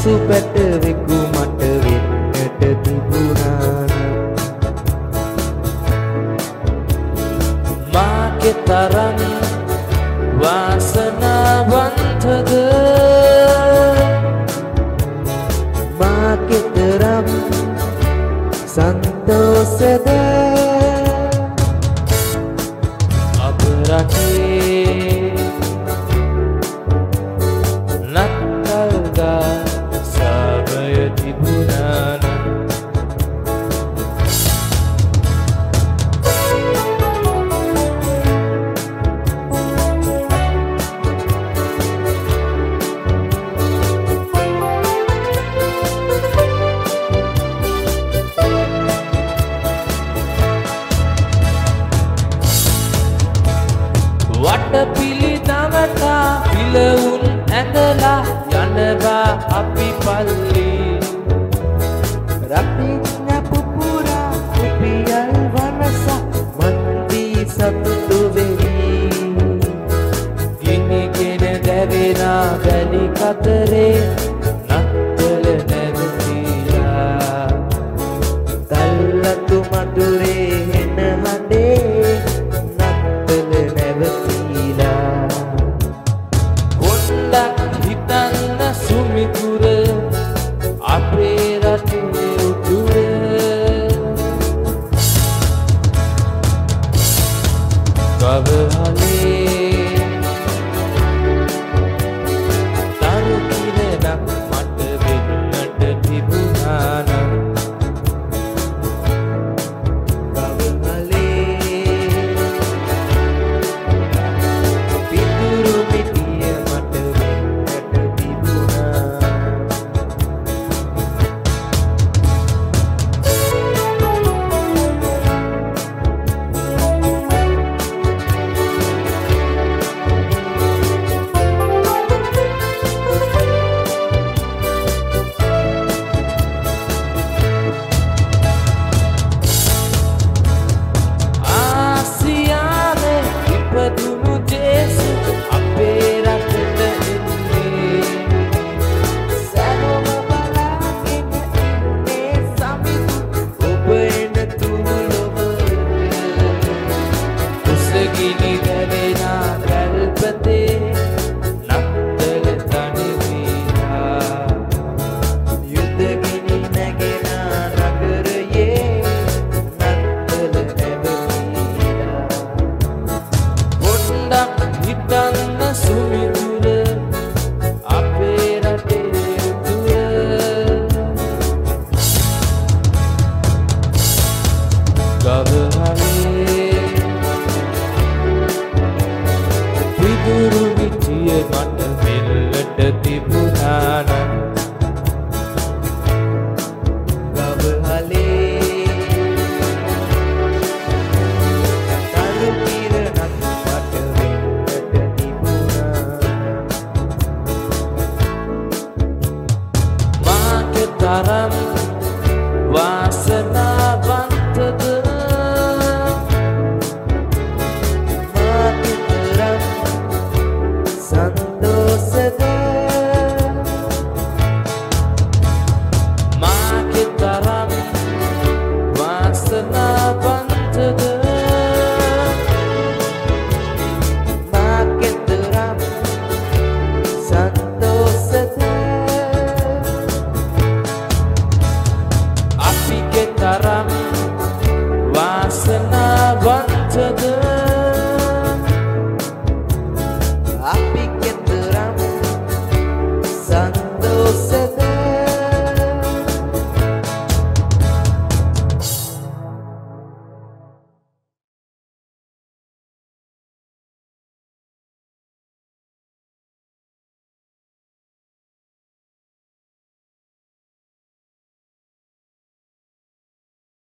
පසු පැටවෙකු මට වෙන්නට තිබුණා මාගේ තරම් වාසනාවන්තද මාගේ තරම් සන්තෝෂද අප රටේ නත්තල්ගා සමය තිබුණා වටපිලි නවතා පිලවුන් ඇඳලා යනවා අපි පල්ලි රපින්න පුපුරා රුපියල් වනස මන්දී සතුටු වෙවි ගිනිගෙන දැවෙනා වැලි කතරේ නත්තල නැවතිලා තල්ලතු මඩුරේ හෙන හඬේ සුමිතුර අපේ රටේ උතුර ගවහලේ තරු කිරණක් මට වෙන්නට තිබුණා නම් ගවහලේ පිටුරු පිටිය මට පිදුරු විටිය මට මෙල්ලට තිබුණා නම් ගවහලේ තරු කිරණක් මට වෙන්නට තිබුණා මාගේ තරම්